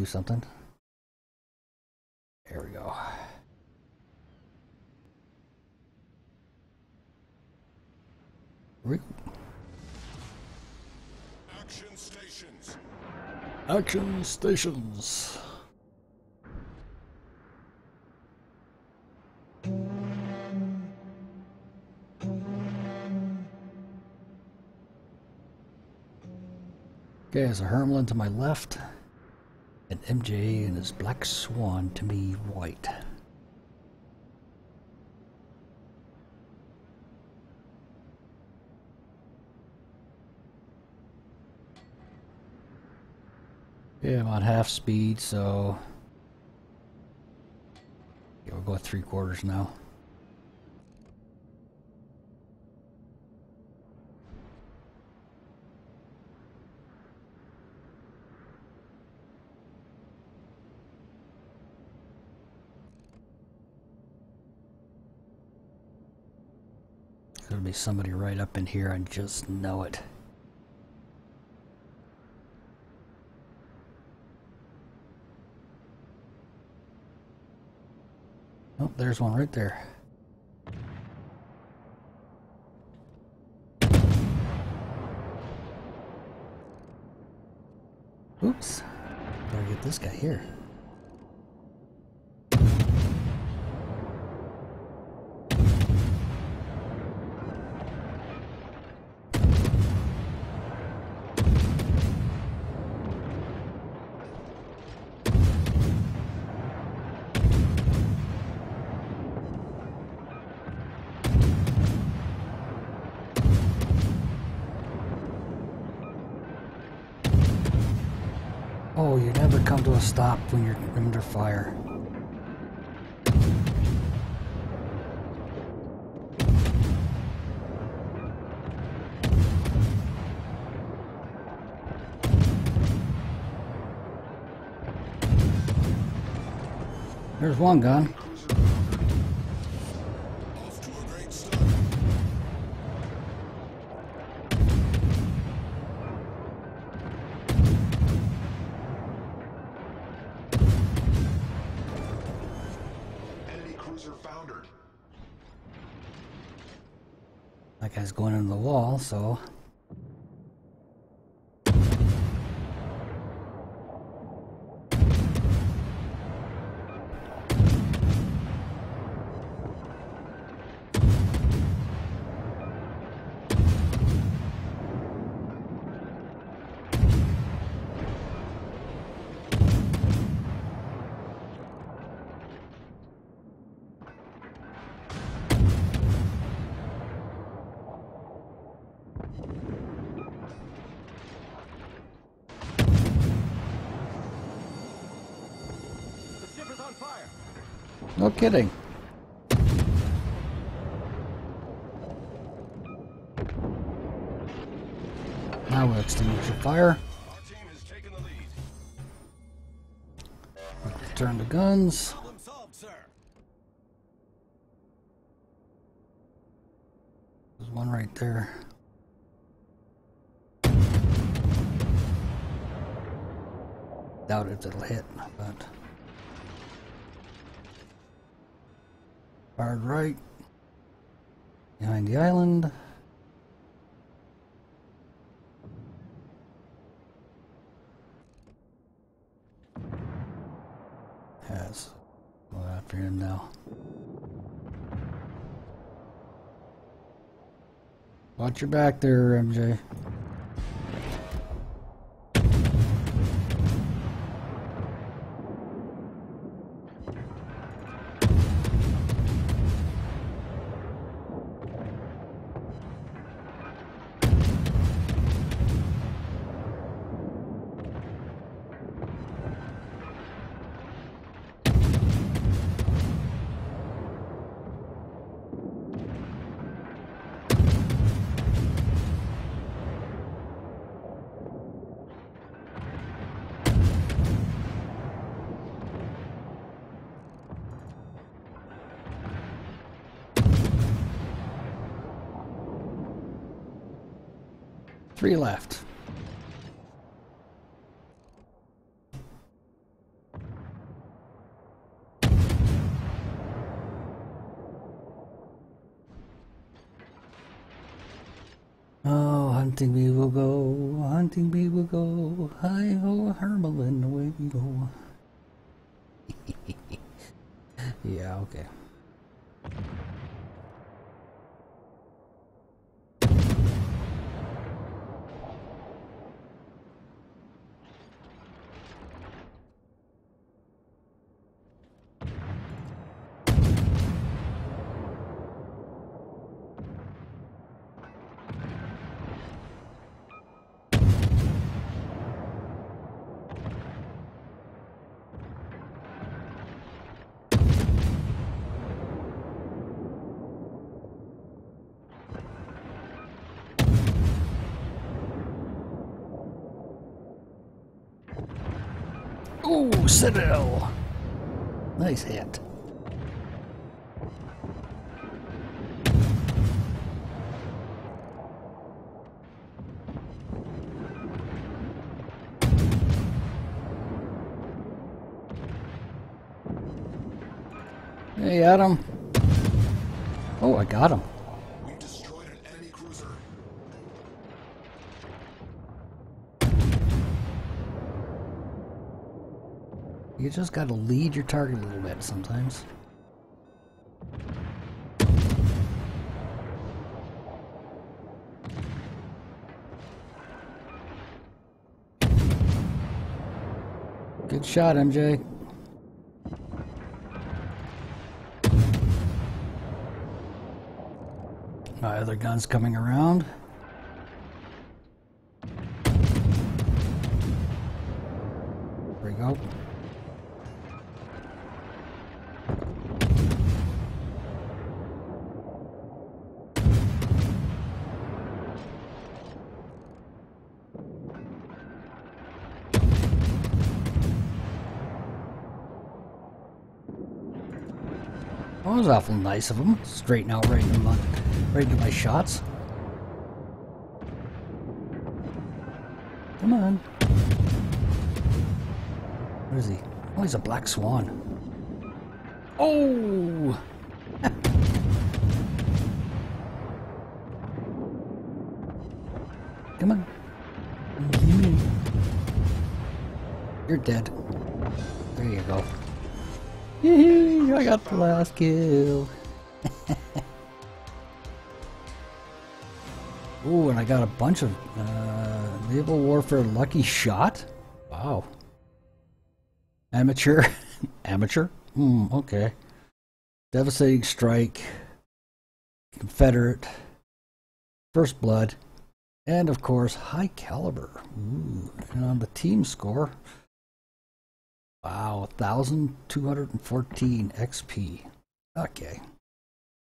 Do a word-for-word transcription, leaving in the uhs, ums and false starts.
do something. There we go. Re Action stations. Action stations. Okay, there's a Hermelin to my left, and M J and his Black Swan to me white. Yeah, I'm on half speed, so yeah, we'll go at three quarters now. There'll be somebody right up in here, I just know it. Oh, there's one right there. Oops. Better get this guy here. Oh, you never come to a stop when you're under fire. There's one gun. Off to a great start. Enemy cruiser foundered. That guy's going into the wall, so... No kidding. Now we'll extinguish the fire. Our team has taken the lead. Return the guns. Problem solved, sir. There's one right there. Doubt if it'll hit, but... Fired right. Behind the island. Has. Go after him now. Watch your back there, M J. Three left. Hunting we will go, hunting we will go, hi-ho, Hermelin, away we go. Yeah, okay. Ooh, Citadel! Nice hit. Hey, Adam. Oh, I got him. We've destroyed an enemy cruiser. You just gotta lead your target a little bit sometimes. Good shot, M J. My other gun's coming around. There we go. That was awful nice of him. Straighten out right into my, right into my shots. Come on. Where is he? Oh, he's a black swan. Oh! Come on. You're dead. There you go. Yee, I got the last kill. Ooh, and I got a bunch of uh, naval warfare lucky shot. Wow. Amateur. Amateur? Hmm, okay. Devastating strike. Confederate. First blood. And of course, high caliber. Ooh, and on the team score. Wow, one thousand two hundred fourteen X P. Okay.